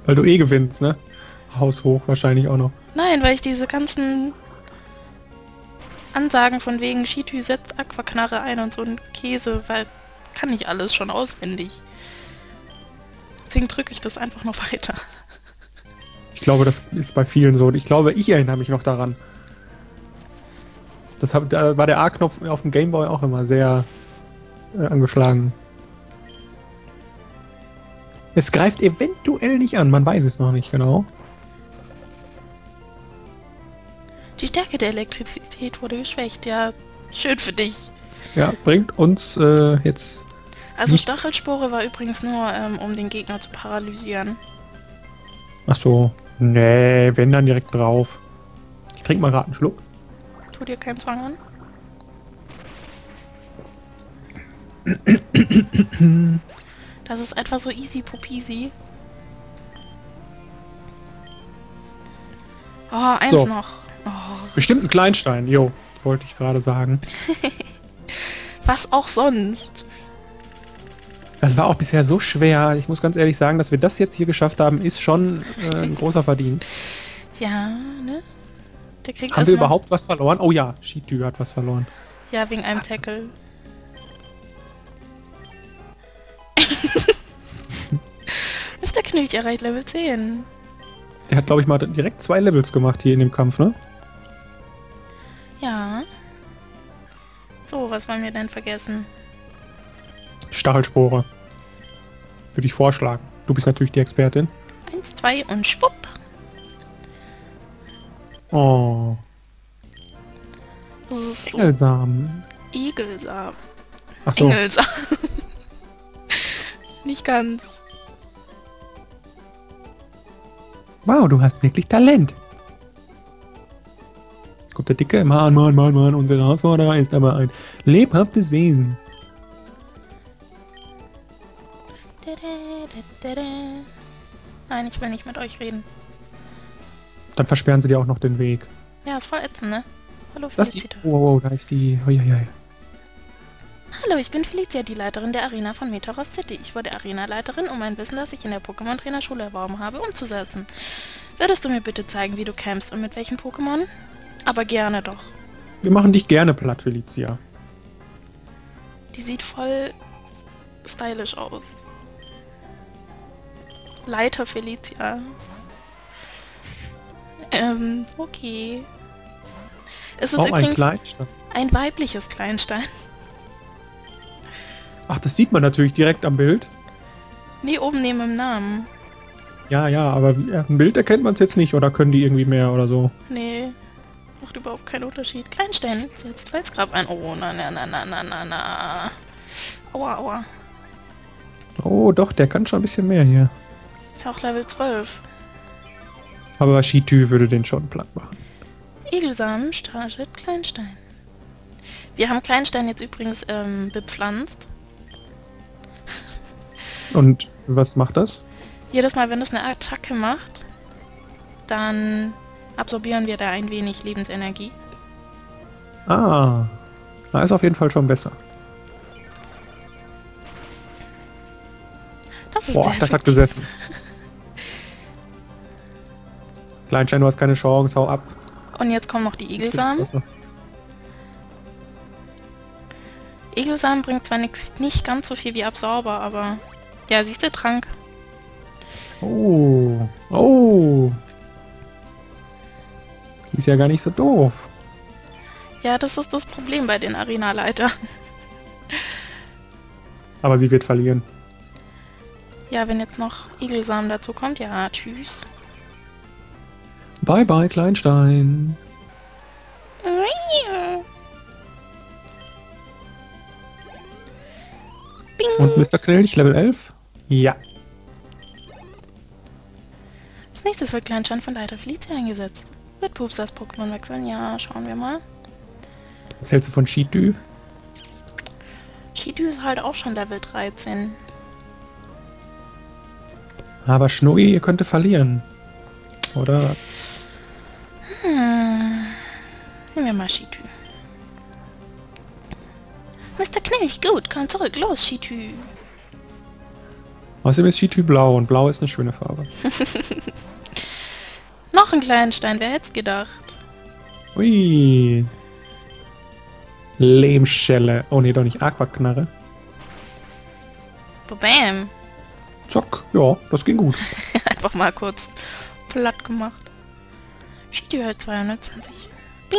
Weil du eh gewinnst, ne? Haus hoch wahrscheinlich auch noch. Nein, weil ich diese ganzen Ansagen von wegen Skitü setzt Aquaknarre ein und so ein Käse, weil kann ich alles schon auswendig. Deswegen drücke ich das einfach noch weiter. Ich glaube, das ist bei vielen so. Ich glaube, ich erinnere mich noch daran. Da war der A-Knopf auf dem Gameboy auch immer sehr angeschlagen. Es greift eventuell nicht an, man weiß es noch nicht genau. Die Stärke der Elektrizität wurde geschwächt, ja. Schön für dich. Ja, bringt uns jetzt Also nicht... Stachelspore war übrigens nur, um den Gegner zu paralysieren. Ach so, nee, wenn dann direkt drauf. Ich trinke mal gerade einen Schluck. Tu dir keinen Zwang an. Das ist etwa so easy popisi. Oh, eins So. noch. Oh, Bestimmt ein Kleinstein, jo, wollte ich gerade sagen. was auch sonst. Das war auch bisher so schwer. Ich muss ganz ehrlich sagen, dass wir das jetzt hier geschafft haben, ist schon ein großer Verdienst. Ja, ne? Der kriegt Haben wir erstmal... überhaupt was verloren? Oh ja, Skitü hat was verloren. Ja, wegen einem Tackle. Mr. Knilch erreicht Level 10. Der hat, glaube ich, mal direkt 2 Levels gemacht hier in dem Kampf, ne? Ja. So, was wollen wir denn vergessen? Stachelspore. Würde ich vorschlagen. Du bist natürlich die Expertin. 1, 2 und schwupp. Oh, Das ist so Engelsamen. Egelsamen. Ach so. Engelsamen. Nicht ganz. Wow, du hast wirklich Talent. Jetzt kommt der Dicke. Mann, unser Herausforderer ist aber ein lebhaftes Wesen. Nein, ich will nicht mit euch reden. Dann versperren sie dir auch noch den Weg. Ja, ist voll ätzend, ne? Hallo, Das ist die... Felicita. Wow, da ist die... Uiuiui. Hallo, ich bin Felicia, die Leiterin der Arena von Metaros City. Ich wurde Arenaleiterin, um mein Wissen, das ich in der Pokémon-Trainerschule erworben habe, umzusetzen. Würdest du mir bitte zeigen, wie du campst und mit welchen Pokémon? Aber gerne doch. Wir machen dich gerne platt, Felicia. Die sieht voll stylisch aus. Leiter Felicia. Okay. Es ist Auch ein übrigens Kleinstein. ein weibliches Kleinstein. Ach, das sieht man natürlich direkt am Bild. Nee, oben neben dem Namen. Ja, aber ein Bild erkennt man es jetzt nicht. Oder können die irgendwie mehr oder so? Nee, macht überhaupt keinen Unterschied. Kleinstein setzt Felsgrab ein. Oh, na. Aua. Oh, doch, der kann schon ein bisschen mehr hier. Ist ja auch Level 12. Aber Skitü würde den schon platt machen. Egelsamen startet Kleinstein. Wir haben Kleinstein jetzt übrigens bepflanzt. Und was macht das? Jedes Mal, wenn es eine Attacke macht, dann absorbieren wir da ein wenig Lebensenergie. Ah, na, ist auf jeden Fall schon besser. Das ist Boah, sehr das hat effektiv. gesessen. Kleinstein, du hast keine Chance, hau ab. Und jetzt kommen noch die Egelsamen. Was noch? Egelsamen bringt zwar nicht ganz so viel wie Absorber, aber... Ja, siehst du, Trank. Oh. Die ist ja gar nicht so doof. Ja, das ist das Problem bei den Arenaleitern. Aber sie wird verlieren. Ja, wenn jetzt noch Egelsamen dazu kommt, ja, tschüss. Bye, bye, Kleinstein. Bing. Und Mr. Knilch, Level 11? Ja. Als nächstes wird Kleinstein von Leiter Felicia eingesetzt. Wird Pups das Pokémon wechseln? Ja, schauen wir mal. Was hältst du von Skitü? Skitü ist halt auch schon Level 13. Aber Schnurri, ihr könnte verlieren. Oder? Nehmen wir mal Skitü. Mr. Knilch, gut, komm zurück, los, Skitü. Außerdem ist Chitü blau und blau ist eine schöne Farbe. Noch einen kleinen Stein, wer hätte es gedacht? Ui. Lehmschelle. Oh nee, doch nicht. Aquaknarre. Bam. Zack. Ja, das ging gut. Einfach mal kurz platt gemacht. Chitü halt 220. Bing.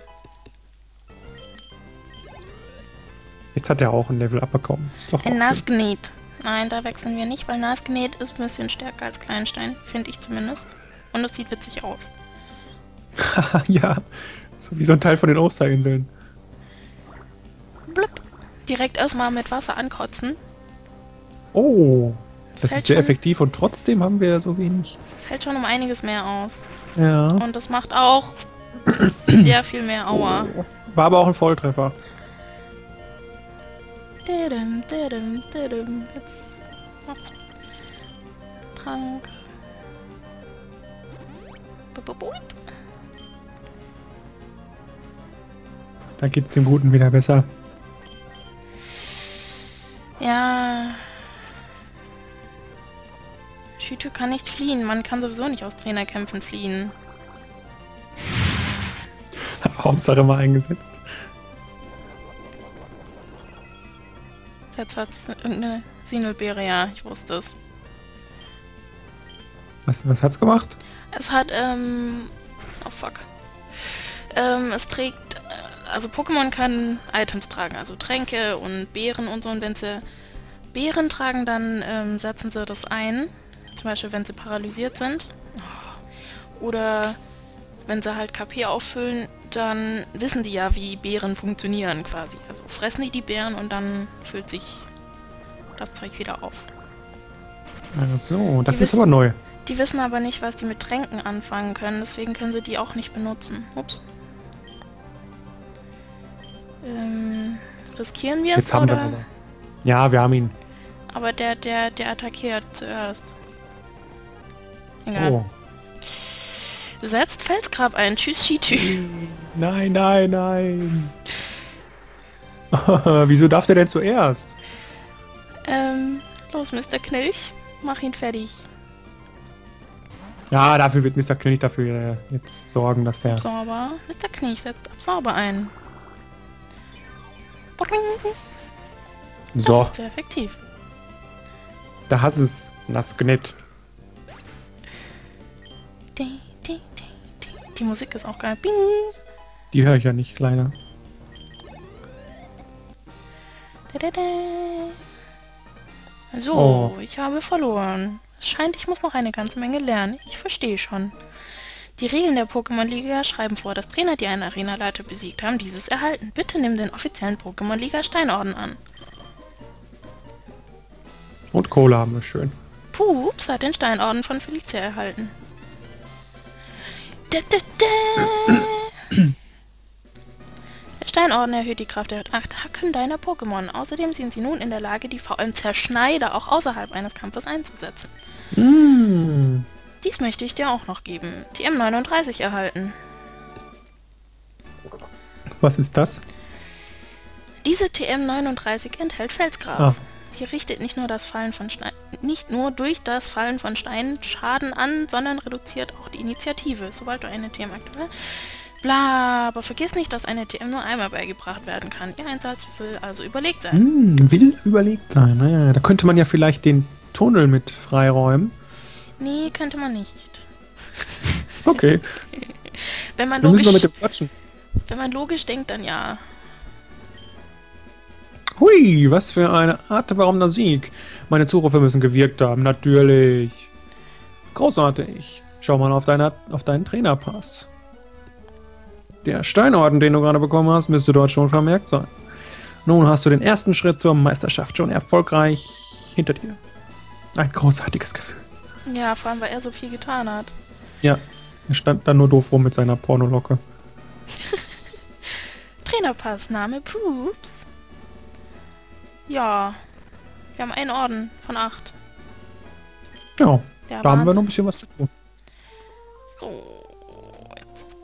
Jetzt hat er auch ein Level-Up bekommen. Ist doch Ein auch Nasknet. Nein, da wechseln wir nicht, weil Nasknet ist ein bisschen stärker als Kleinstein. Finde ich zumindest. Und es sieht witzig aus. schön. Ja, so wie so ein Teil von den Osterinseln. Blub. Direkt erstmal mit Wasser ankotzen. Oh, das hält ist sehr schon- effektiv und trotzdem haben wir so wenig. Das hält schon um einiges mehr aus. Ja. Und das macht auch sehr viel mehr Aua. War aber auch ein Volltreffer. Jetzt macht's Trank. Da geht's dem Guten wieder besser. Ja. Chitü kann nicht fliehen. Man kann sowieso nicht aus Trainerkämpfen fliehen. Hauptsache mal eingesetzt. Jetzt hat's irgendeine Sinelbeere, ja, ich wusste es. Was hat's gemacht? Es hat, oh fuck. Es trägt, also Pokémon können Items tragen, also Tränke und Beeren und so. Und wenn sie Beeren tragen, dann setzen sie das ein. Zum Beispiel, wenn sie paralysiert sind. Oder wenn sie halt KP auffüllen, dann wissen die ja, wie Beeren funktionieren quasi. Also fressen die Beeren und dann füllt sich das Zeug wieder auf. Ach so, das Die ist aber neu. Die wissen aber nicht, was die mit Tränken anfangen können, deswegen können sie die auch nicht benutzen. Ups. Riskieren wir es, Jetzt haben wir oder? aber. Ja, wir haben ihn. Aber der attackiert zuerst. Egal. Oh. Setzt Felsgrab ein. Tschüss, Chitü. Nein, nein, nein. Wieso darf der denn zuerst? Los, Mr. Knilch. Mach ihn fertig. Ja, dafür wird Mr. Knilch dafür jetzt sorgen, dass der... Absorber. Mr. Knilch setzt Absorber ein. Boing. Das So, ist sehr effektiv. da hast es. Nasknet. Die Musik ist auch geil. Bing. Die höre ich ja nicht, leider. So, Oh. ich habe verloren. Es scheint, ich muss noch eine ganze Menge lernen. Ich verstehe schon. Die Regeln der Pokémon-Liga schreiben vor, dass Trainer, die einen Arenaleiter besiegt haben, dieses erhalten. Bitte nimm den offiziellen Pokémon-Liga Steinorden an. Und Cola haben wir schön. Pups hat den Steinorden von Felicia erhalten. Der Steinorden erhöht die Kraft der Attacken deiner Pokémon. Außerdem sind sie nun in der Lage, die VM-Zerschneider auch außerhalb eines Kampfes einzusetzen. Mm. Dies möchte ich dir auch noch geben. TM39 erhalten. Was ist das? Diese TM39 enthält Felsgrab. Ah. Sie richtet nicht nur durch das Fallen von Steinen Schaden an, sondern reduziert auch die Initiative, sobald du eine TM aktuell... Bla, aber vergiss nicht, dass eine TM nur einmal beigebracht werden kann. Ihr Einsatz will also überlegt sein. Will überlegt sein. Naja, da könnte man ja vielleicht den Tunnel mit freiräumen. Nee, könnte man nicht. Okay, Wenn man wir müssen mal mit logisch, dem quatschen. wenn man logisch denkt, dann ja. Hui, was für ein atemberaubender Sieg. Meine Zurufe müssen gewirkt haben, natürlich. Großartig. Schau mal auf deinen Trainerpass. Der Steinorden, den du gerade bekommen hast, müsste dort schon vermerkt sein. Nun hast du den ersten Schritt zur Meisterschaft schon erfolgreich hinter dir. Ein großartiges Gefühl. Ja, vor allem, weil er so viel getan hat. Ja, er stand da nur doof rum mit seiner Pornolocke. Trainerpass, Name Pups. Ja, wir haben einen Orden von 8. Ja, Der da haben wir Wahnsinn. noch ein bisschen was zu tun. So, jetzt.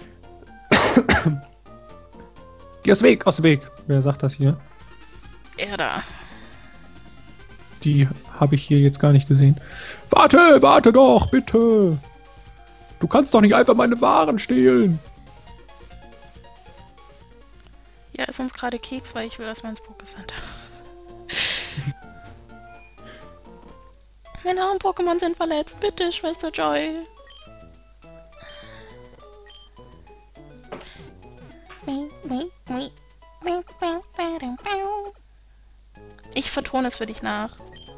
Geh aus dem Weg, aus dem Weg. Wer sagt das hier? Er da. Die habe ich hier jetzt gar nicht gesehen. Warte, warte doch, bitte. Du kannst doch nicht einfach meine Waren stehlen. Ja, ist uns gerade Keks, weil ich will erstmal ins Pokécenter. Meine armen Pokémon sind verletzt. Bitte, Schwester Joy. Ich vertone es für dich nach.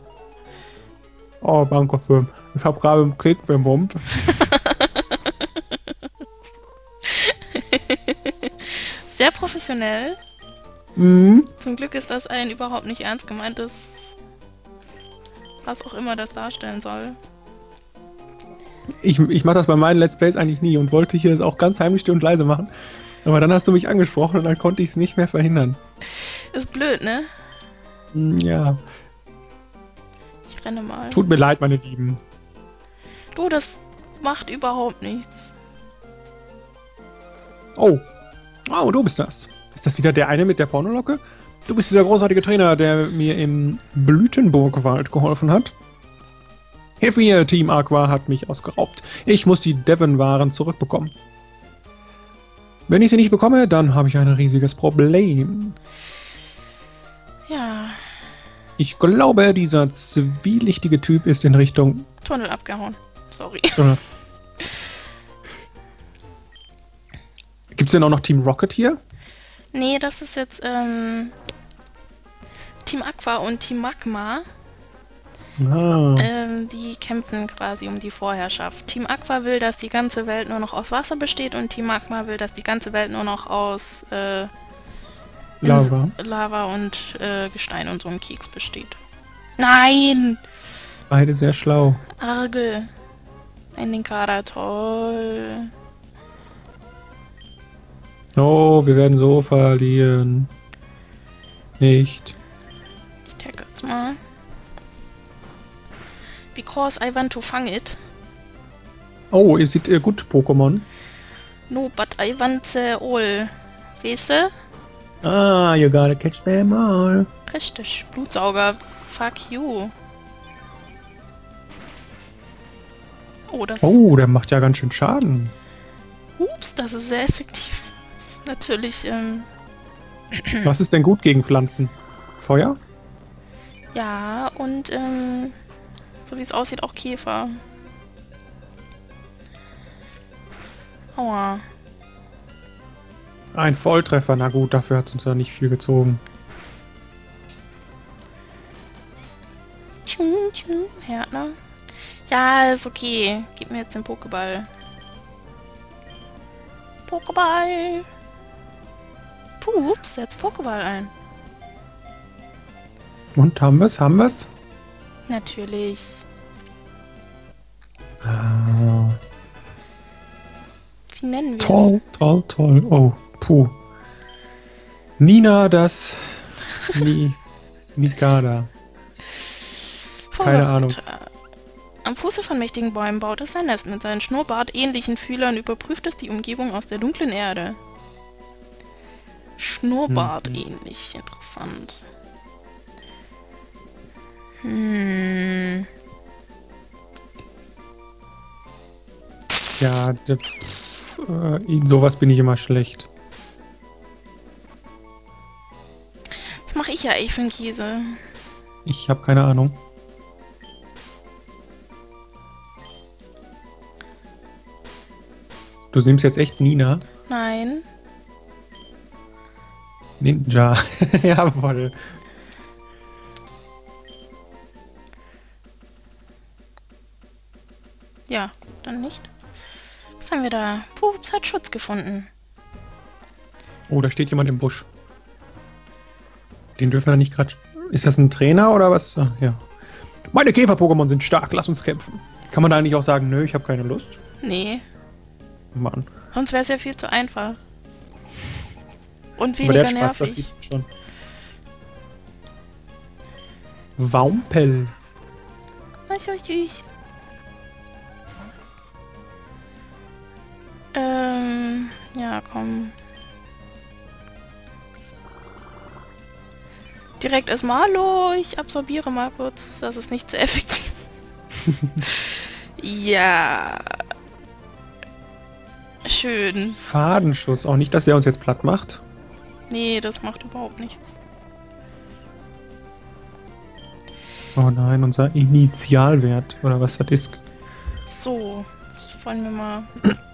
Oh, Bankofilm. Ich habe gerade einen Keks im Mund. Sehr professionell. Mhm. Zum Glück ist das ein überhaupt nicht ernst gemeintes, was auch immer das darstellen soll. Ich mache das bei meinen Let's Plays eigentlich nie und wollte hier das auch ganz heimlich still und leise machen. Aber dann hast du mich angesprochen und dann konnte ich es nicht mehr verhindern. Ist blöd, ne? Ja. Ich renne mal. Tut mir leid, meine Lieben. Du, das macht überhaupt nichts. Oh. Oh, du bist das. Ist das wieder der eine mit der Pornolocke? Du bist dieser großartige Trainer, der mir im Blütenburgwald geholfen hat. Hilfe mir, Team Aqua hat mich ausgeraubt. Ich muss die Devon-Waren zurückbekommen. Wenn ich sie nicht bekomme, dann habe ich ein riesiges Problem. Ja. Ich glaube, dieser zwielichtige Typ ist in Richtung... Tunnel abgehauen. Sorry. Gibt's denn auch noch Team Rocket hier? Nee, das ist jetzt Team Aqua und Team Magma. Ah. Die kämpfen quasi um die Vorherrschaft. Team Aqua will, dass die ganze Welt nur noch aus Wasser besteht und Team Magma will, dass die ganze Welt nur noch aus Lava und Gestein und so einem Keks besteht. Nein! Beide sehr schlau. Argel. Ein Linkara, toll. Oh, wir werden so verlieren. Nicht. Ich tagge jetzt mal. Because I want to fang it. Oh, ihr seht gut Pokémon. No, but I want the all. Weißt du? Ah, you gotta catch them all. Richtig. Blutsauger. Fuck you. Oh, das Oh, der macht ja ganz schön Schaden. Ups, das ist sehr effektiv. Das ist natürlich, Was ist denn gut gegen Pflanzen? Feuer? ja, und, so wie es aussieht, auch Käfer. Aua. Ein Volltreffer, na gut, dafür hat es uns ja nicht viel gezogen. Härtner. Ja, ist okay. Gib mir jetzt den Pokéball. Pokéball. Pups, setz Pokéball ein. Und haben wir's? Haben wir's? Natürlich. Ah, Wie nennen wir es? toll, toll, toll. Oh, puh. Nina, das... Nikada. Keine Ahnung. Am Fuße von mächtigen Bäumen baut es sein Nest. Mit seinen Schnurrbart-ähnlichen Fühlern überprüft es die Umgebung aus der dunklen Erde. Schnurrbart-ähnlich. Interessant. Ja, in sowas bin ich immer schlecht. Was mache ich ja eigentlich für einen Käse? Ich habe keine Ahnung. Du nimmst jetzt echt Nina? Nein. Ninja. Jawohl. Ja, dann nicht. Was haben wir da? Pups hat Schutz gefunden. Oh, da steht jemand im Busch. Den dürfen wir nicht gerade... Ist das ein Trainer oder was? Ah, ja. Meine Käfer-Pokémon sind stark, lass uns kämpfen. Kann man da eigentlich auch sagen, nö, ich habe keine Lust? Nee. Mann. Sonst wäre es ja viel zu einfach. Und Aber der weniger Spaß, das nervig. sieht schon. Waumpel. Das ist so süß. Ja, komm. Direkt erstmal, hallo, ich absorbiere mal kurz. Das ist nicht so effektiv. Ja. Schön. Fadenschuss. Auch nicht, dass er uns jetzt platt macht. Nee, das macht überhaupt nichts. Oh nein, unser Initialwert. Oder was das ist. So, jetzt wollen wir mal...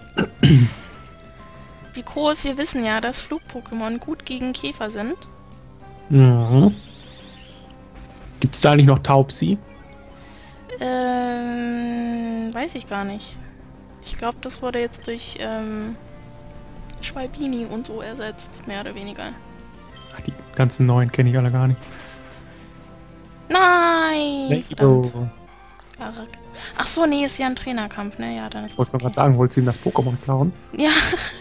Wie groß, wir wissen ja, dass Flug-Pokémon gut gegen Käfer sind. Mhm. Gibt es da eigentlich noch Taubsi? Weiß ich gar nicht. Ich glaube, das wurde jetzt durch Schwalbini und so ersetzt, mehr oder weniger. Ach, die ganzen neuen kenne ich alle gar nicht. Nein! Snake-O. Verdammt. Ach so, nee, ist ja ein Trainerkampf, ne? Ja, dann ist Ich wollte das noch gerade sagen, wolltest du ihm das Pokémon klauen? Ja,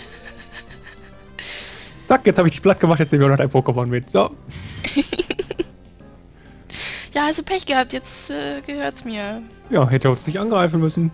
Zack, jetzt habe ich dich platt gemacht, jetzt nehmen wir noch dein Pokémon mit. So. ja, also Pech gehabt, jetzt gehört's mir. Ja, hätte er uns nicht angreifen müssen.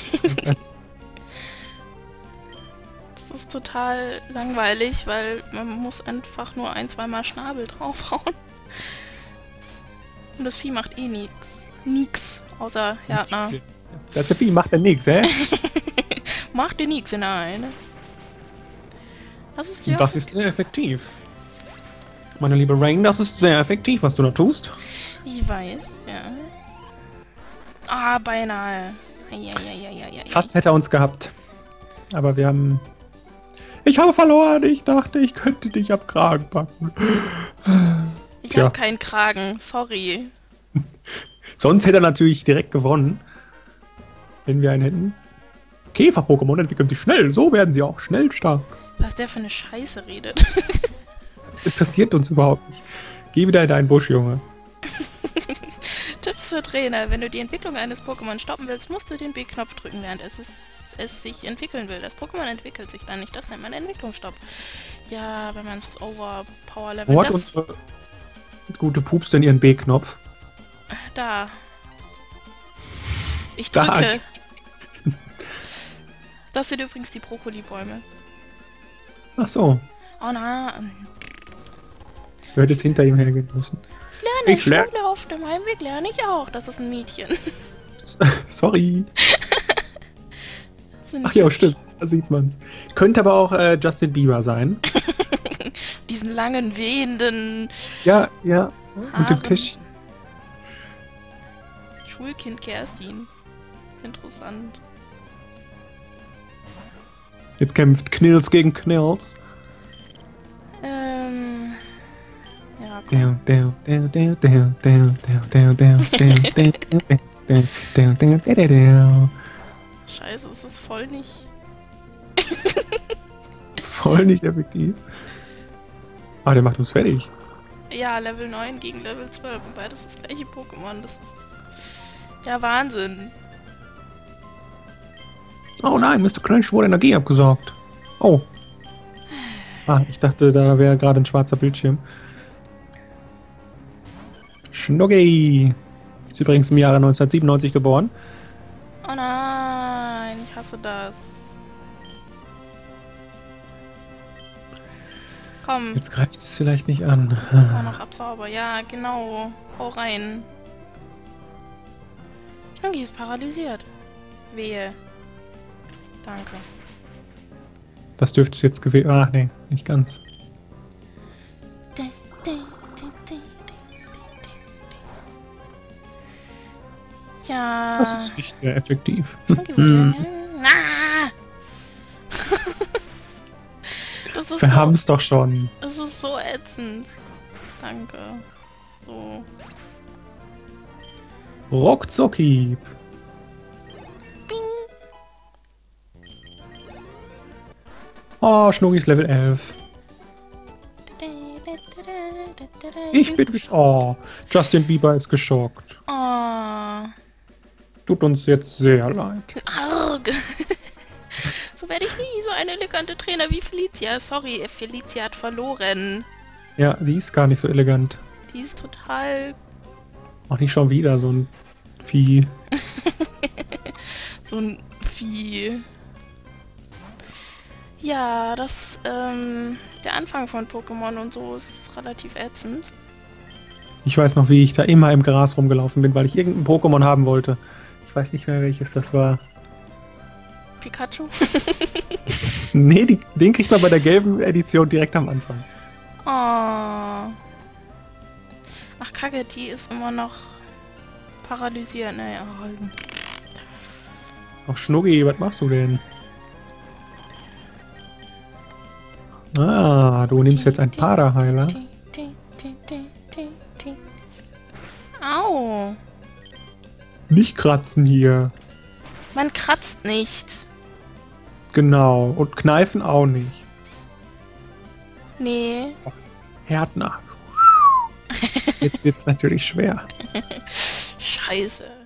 Das ist total langweilig, weil man muss einfach nur ein-, zweimal Schnabel draufhauen. Und das Vieh macht eh nix. Nix. Außer, ja, na. Das Vieh macht ja nichts, hä? Macht dir nix hinein. Das ist ja. Das ist sehr effektiv. Meine liebe Rain, das ist sehr effektiv, was du da tust. Ich weiß, ja. Ah, beinahe. Ja. Fast hätte er uns gehabt. Aber wir haben... Ich habe verloren. Ich dachte, ich könnte dich am Kragen packen. Ich Tja. habe keinen Kragen, sorry. Sonst hätte er natürlich direkt gewonnen. Wenn wir einen hätten. Käfer-Pokémon entwickeln sich schnell. So werden sie auch schnell stark. Was der für eine Scheiße redet. Das interessiert uns überhaupt nicht. Geh wieder in deinen Busch, Junge. Tipps für Trainer. Wenn du die Entwicklung eines Pokémon stoppen willst, musst du den B-Knopf drücken, während es sich entwickeln will. Das Pokémon entwickelt sich dann nicht. Das nennt man Entwicklungsstopp. Ja, wenn man es Overpower-Level... Wo hat unsere gute Pups denn ihren B-Knopf? Da. Ich Da. drücke. Das sind übrigens die Brokkolibäume. Ach so. Oh nein. Du hättest hinter ihm hergehen müssen. Ich lerne Schule auf dem Heimweg, lerne ich auch. Das ist ein Mädchen. Sorry. Das sind Ach ja, stimmt. Da sieht man's. Könnte aber auch Justin Bieber sein. diesen langen, wehenden Ja. Mit dem Haaren. Tisch. Schulkind Kerstin. Interessant. Jetzt kämpft Knills gegen Knills. Ja, komm. Scheiße, es ist voll nicht. Voll nicht effektiv. Ah, der macht uns fertig. Ja, Level 9 gegen Level 12. Und beides das gleiche Pokémon. Das ist ja Wahnsinn. Oh nein, Mr. Crunch wurde Energie abgesaugt. Oh. Ah, ich dachte, da wäre gerade ein schwarzer Bildschirm. Schnuggi. Ist übrigens im Jahre 1997 geboren. Oh nein, ich hasse das. Komm, Jetzt greift es vielleicht nicht an. auch noch Absauber. Ja, genau. Hau rein. Schnuggi ist paralysiert. Wehe. Danke. Das dürfte es jetzt gewesen. Ah, nee, nicht ganz. Ja. Das ist nicht sehr effektiv. Schnuggi wurde Ah! Das ist Wir so, haben es doch schon. es ist so ätzend. Danke. So. Ruckzucki. Oh, Schnuggi ist Level 11. Ich bin geschockt. Oh, Justin Bieber ist geschockt. Oh. Tut uns jetzt sehr leid. Arg. So werde ich nie so eine elegante Trainer wie Felicia. Sorry, Felicia hat verloren. Ja, die ist gar nicht so elegant. Die ist total Auch nicht schon wieder so ein Vieh. so ein Vieh. Ja, das, der Anfang von Pokémon und so ist relativ ätzend. Ich weiß noch, wie ich da immer im Gras rumgelaufen bin, weil ich irgendein Pokémon haben wollte. Ich weiß nicht mehr, welches das war. Pikachu? Nee, den kriegt man bei der gelben Edition direkt am Anfang. Oh. Ach, Kacke, die ist immer noch paralysiert. Naja, Ach, Schnuggi, was machst du denn? Ah, du nimmst jetzt einen Paraheiler. Au. Nicht kratzen hier. Man kratzt nicht. Genau. Und kneifen auch nicht. Nee. Härtner. Jetzt wird's natürlich schwer. Scheiße.